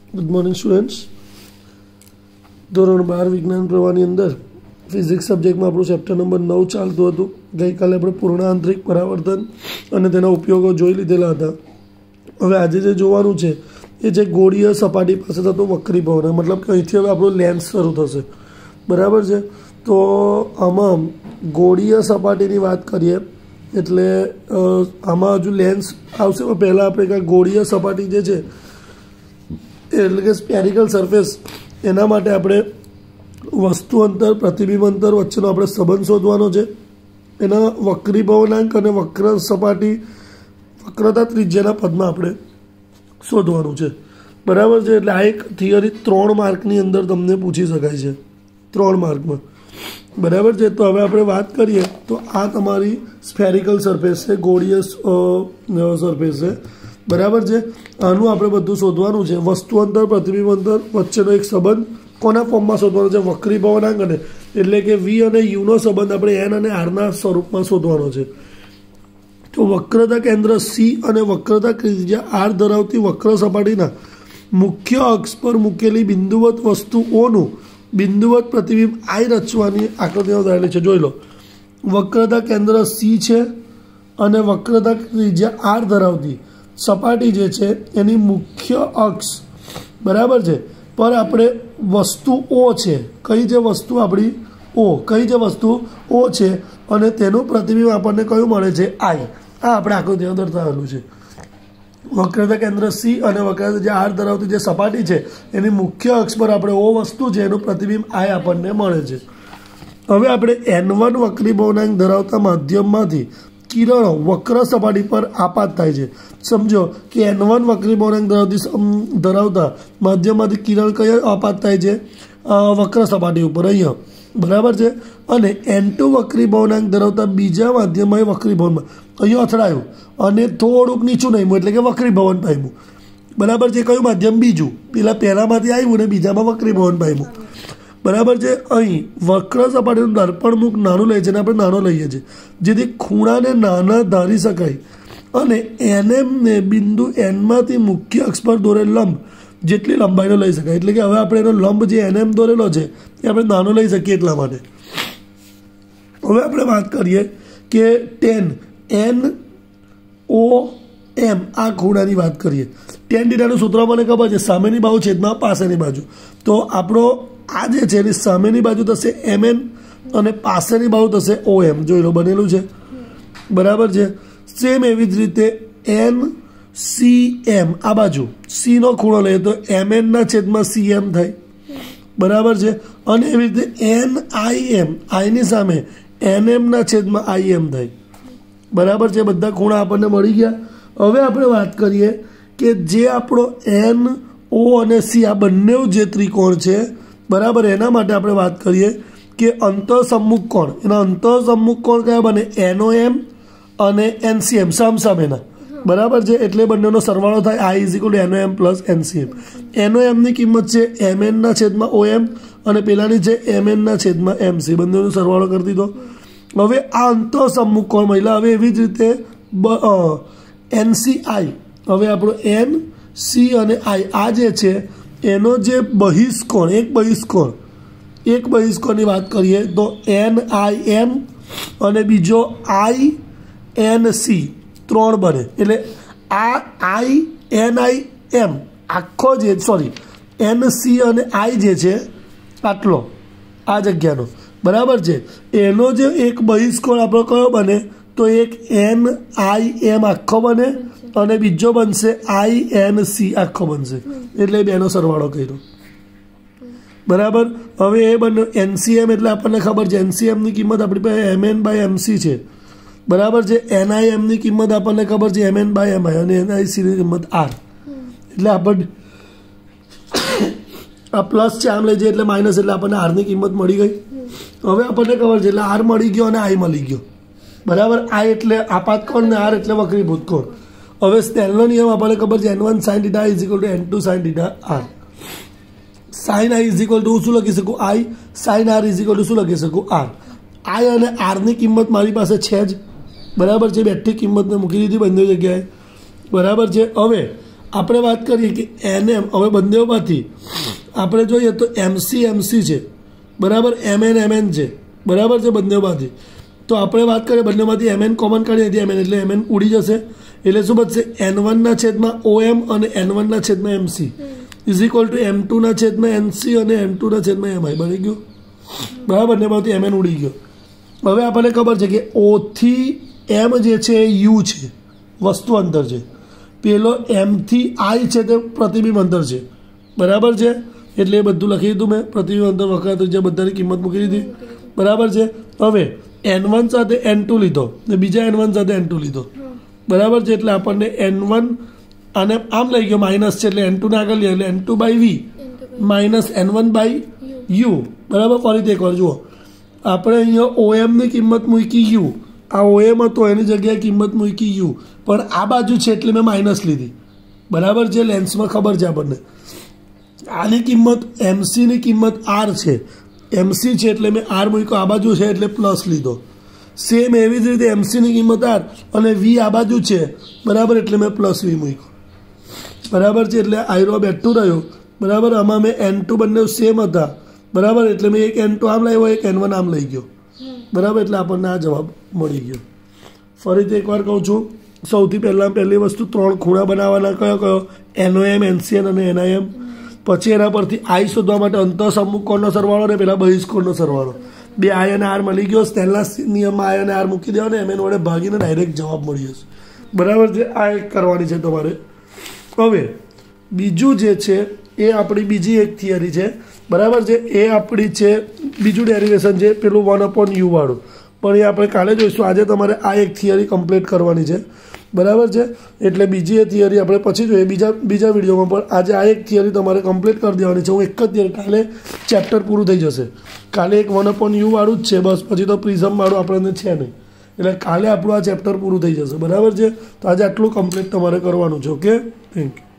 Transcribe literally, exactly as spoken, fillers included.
Good morning students. ધોરણ બાર વિજ્ઞાન પ્રવાહની અંદર ફિઝિક્સ સબ્જેક્ટમાં આપણું ચેપ્ટર નંબર નવ ચાલતું હતું। ગઈકાલે આપણે પૂર્ણ આંતરિક પરાવર્તન અને તેના ઉપયોગો જોઈ લીધેલા હતા। હવે આજે જે જોવાનું છે એ છે ગોળીય સપાટી પાસે થતું વક્રીભવન, મતલબ કે અહીંથી હવે આપણું લેન્સ શરૂ થશે, બરાબર છે। તો આમાં ગોળીય સપાટીની વાત કરીએ એટલે આમાં હજુ લેન્સ આવશે, પણ પહેલાં આપણે કાંઈ ગોળીય સપાટી જે છે એટલે કે સ્પેરિકલ સરફેસ, એના માટે આપણે વસ્તુ અંતર પ્રતિબિંબ અંતર વચ્ચેનો આપણે સંબંધ શોધવાનો છે। એના વક્રીભવનાંક અને વક્ર સપાટી વક્રતા ત્રિજ્યાના પદમાં આપણે શોધવાનું છે, બરાબર છે। એટલે આ એક થિયરી ત્રણ માર્કની અંદર તમને પૂછી શકાય છે, ત્રણ માર્કમાં, બરાબર છે। તો હવે આપણે વાત કરીએ તો આ તમારી સ્ફેરિકલ સરફેસ છે, ગોળીય સરફેસ છે, બરાબર છે। આનું આપણે બધું શોધવાનું છે। વસ્તુ અંતર પ્રતિબિંબ અંતર વચ્ચેનો એક સંબંધ કોના ફોર્મમાં શોધવાનો છે? વક્રીભવનાંક અને એટલે કે વી અને યુનો સંબંધ આપણે એન અને આરના સ્વરૂપમાં શોધવાનો છે। તો વક્રતા કેન્દ્ર સી અને વક્રતા ત્રિજ્યા આર ધરાવતી વક્ર સપાટીના મુખ્ય અક્ષ પર મૂકેલી બિંદુવત વસ્તુ ઓનું બિંદુવત પ્રતિબિંબ આઈ રચવાની આકૃતિમાં દોરેલી છે। જોઈ લો, વક્રતા કેન્દ્ર સી છે અને વક્રતા ત્રિજ્યા આર ધરાવતી સપાટી જે છે એની મુખ્ય અક્ષ, બરાબર છે, પર આપણે વસ્તુ ઓ છે, કઈ જે વસ્તુ આપણી ઓ, કઈ જે વસ્તુ ઓ છે અને તેનું પ્રતિબિંબ આપણને કયું મળે છે? આઈ। આ આપણે આકૃતિમાં દર્શાવેલું છે। વક્રતા કેન્દ્ર સી અને વક્રતા જે આર ધરાવતી જે સપાટી છે એની મુખ્ય અક્ષ પર આપણે ઓ વસ્તુ છે એનું પ્રતિબિંબ આઈ આપણને મળે છે। હવે આપણે એન વન વક્રીભવનાંક ધરાવતા માધ્યમમાંથી કિરણો વક્ર સપાટી પર આપાત થાય છે। સમજો કે એન વન વક્રીભવનાંક ધરાવતી ધરાવતા માધ્યમમાંથી કિરણ કયા આપાત થાય છે? વક્ર સપાટી ઉપર, અહીંયા, બરાબર છે। અને એન ટુ વક્રીભવનાંક ધરાવતા બીજા માધ્યમમાં વક્રીભવનમાં અહીંયા અથડાયું અને થોડુંક નીચું નામ્યું એટલે કે વક્રીભવન પામ્યું, બરાબર છે। કયું માધ્યમ? બીજું, પેલા પહેલામાંથી આવ્યું ને બીજામાં વક્રીભવન પામ્યું, બરાબર છે। અહીં વક્ર સપાટીનું દર્પણમુખ નાનું લે છે અને આપણે નાનો લઈએ છીએ જેથી ખૂણાને નાના ધારી શકાય અને એનએમને બિંદુ એનમાંથી મુખ્ય અક્ષ પર દોરેલ લંબ જેટલી લંબાઈનો લઈ શકાય। એટલે કે હવે આપણે એનો લંબ જે એનએમ દોરેલો છે એ આપણે નાનો લઈ શકીએ એટલા માટે। હવે આપણે વાત કરીએ કે ટેન એન ઓ એમ આ ખૂણાની વાત કરીએ। ટેન થીટાનું સૂત્ર મને ખબર છે, સામેની બાજુ છેદમાં પાસેની બાજુ, તો આપણો આ જે છે એની સામેની બાજુ થશે એમ એન અને પાસેની બાજુ થશે ઓ એમ। જોઈ લો, બનેલું છે, બરાબર છે। સેમ એવી જ રીતે એન સી એમ આ બાજુ સીનો ખૂણો લઈએ તો એમ એનના છેદમાં સી એમ થાય, બરાબર છે। અને એવી રીતે એન આઈ એમ આઈની સામે એન એમના છેદમાં આઈ એમ થાય, બરાબર છે। બધા ખૂણા આપણને મળી ગયા। હવે આપણે વાત કરીએ કે જે આપણો એન ઓ અને સી આ બંને જે ત્રિકોણ છે, બરાબર, એના માટે આપણે વાત કરીએ કે અંતઃસમ્મુખ કોણ, એના અંતઃસમ્મુખ કોણ કયા બને? એનઓ એમ અને એનસીએમ સામસામેના, બરાબર છે। એટલે બંનેનો સરવાળો થાય I is equal to N O M plus N C M. N O એમની કિંમત છે એમ એનના છેદમાં ઓ એમ અને પેલાની છે એમ એનના છેદમાં એમસી, બંનેનો સરવાળો કરી દીધો। હવે આ અંતઃસમ્મુખ કોણ મહિલા, હવે એવી જ રીતે એનસીઆઈ, હવે આપણો એન સી અને આઈ આ જે છે એનો જે બહિષ્કોણ, એક બહિષ્કોણ એક બહિષ્કોણની વાત કરીએ તો એન આઈ એમ અને બીજો આઈ એન સી ત્રણ બને। એટલે આ આઈ એન આઈ એમ આખો જે સોરી એન સી અને આઈ જે છે આટલો આ જગ્યાનો, બરાબર છે, એનો જે એક બહિષ્કોણ આપણો કયો બને? તો એક એન આઈ એમ આખો બને અને બીજો બનશે આઈ એન સી આખો બનશે, એટલે બેનો સરવાળો કર્યો, બરાબર। હવે એ બંને એનસીએમ એટલે આપણને ખબર છે એનસીએમની કિંમત આપણી પાસે એમ એન બાય એમસી છે, બરાબર છે। એનઆઈએમની કિંમત આપણને ખબર છે એમ એન બાય એમ આઈ અને એનઆઈસીની કિંમત આર, એટલે આપણને આ પ્લસ છે આમ લઈ જઈએ એટલે માઇનસ, એટલે આપણને આરની કિંમત મળી ગઈ। હવે આપણને ખબર છે એટલે આર મળી ગયો અને આઈ મળી ગયો, બરાબર। આઈ એટલે આપાત કોણ ને આર એટલે વક્રીભૂત કોણ। હવે સ્નેલનો નિયમ આપણને ખબર છે N one sine theta is equal to N two sine theta R. Sine I is equal to શું લખી શકું? I. Sine R is equal to શું લખી શકું? આર। આઈ અને આરની કિંમત મારી પાસે છે જ, બરાબર છે, બેઠી કિંમતને મૂકી દીધી બંને જગ્યાએ, બરાબર છે। હવે આપણે વાત કરીએ કે એન એમ, હવે બંનેમાંથી આપણે જોઈએ તો એમસી એમસી છે બરાબર, એમ એન એમ એન છે બરાબર છે બંનેમાંથી. તો આપણે વાત કરીએ બંનેમાંથી એમ એન કોમન કાઢીએ એમ એન એટલે એમ એન ઉડી જશે. એટલે શું બચશે? એન વનના છેદમાં ઓ એમ અને એન વનના છેદમાં M C is equal to M ટુના છેદમાં એનસી અને એમ ટુના છેદમાં એમ આઈ બની ગયું બરાબર. બંનેમાંથી એમ એન ઉડી ગયો. હવે આપણને ખબર છે કે ઓથી એમ જે છે એ યુ છે, વસ્તુ અંતર છે. પેલો એમથી આઈ છે તે પ્રતિબિંબ અંતર છે બરાબર છે. એટલે એ બધું લખી દીધું મેં, પ્રતિબિંબ અંતર વખત જે બધાની કિંમત મૂકી દીધી બરાબર છે. હવે એન વન સાથે એન ટુ લીધો ને બીજા એન વન સાથે એન ટુ લીધો બરાબર છે. એટલે આપણને એન વન અને આમ લઈ ગયો માઇનસ છે એટલે એન ટુ ને આગળ લઈએ એટલે N two by V minus N one by U બરાબર. ફરીથી એકવાર જુઓ, આપણે અહીંયા ઓ એમની કિંમત મૂકી યુ, આ ઓ એમ હતો એની જગ્યાએ કિંમત મૂકી યુ, પણ આ બાજુ છે એટલે મેં માઇનસ લીધી બરાબર છે. લેન્સમાં ખબર છે આપણને. આની કિંમત એમસીની કિંમત આર છે, એમસી છે એટલે મેં આર મૂક્યો, આ બાજુ છે એટલે પ્લસ લીધો. સેમ એવી જ રીતે એમસીની કિંમત આર અને વી આ બાજુ છે બરાબર, એટલે મેં પ્લસ વી મૂક્યો બરાબર છે. એટલે આઈરો બેઠું રહ્યું બરાબર. આમાં મેં એન ટુ બંને સેમ હતા બરાબર, એટલે મેં એક એન ટુ આમ લાવ્યો એક એન વન આમ લઈ ગયો બરાબર. એટલે આપણને આ જવાબ મળી ગયો. ફરીથી એકવાર કહું છું, સૌથી પહેલાં પહેલી વસ્તુ ત્રણ ખૂણા બનાવવાના. કયો કયો? એનઓ એમ, એનસીએન અને એનઆઈએમ. પછી એના પરથી આઈ શોધવા માટે અંતઃસમ્મુખકોણનો સરવાળો અને પેલા બહિષ્કોણનો સરવાળો. બે આઈ અને આર મળી ગયો. સ્ટેનના નિયમમાં આઈ અને આર મૂકી દેવાને એમ એન વડે ભાગીને ડાયરેક્ટ જવાબ મળી જશે બરાબર છે. આ એક કરવાની છે તમારે. હવે બીજું જે છે એ આપણી બીજી એક થિયરી છે બરાબર છે. એ આપણી છે બીજું ડેરિવેશન છે પેલું વન અપોન યુ વાળું, પણ એ આપણે કાલે જોઈશું. આજે તમારે આ એક થિયરી કમ્પ્લીટ કરવાની છે બરાબર છે. એટલે બીજી એ થિયરી આપણે પછી જોઈએ બીજા બીજા વિડીયોમાં, પણ આજે આ એક થિયરી તમારે કમ્પ્લીટ કરી દેવાની છે. હું એક જ થિયરી, કાલે ચેપ્ટર પૂરું થઈ જશે. કાલે એક વન અપોન યુ વાળું જ છે બસ, પછી તો પ્રિઝમ વાળું આપણને છે નહીં. એટલે કાલે આપણું આ ચેપ્ટર પૂરું થઈ જશે બરાબર છે. તો આજે આટલું કમ્પ્લીટ તમારે કરવાનું છે. Okay, thank you.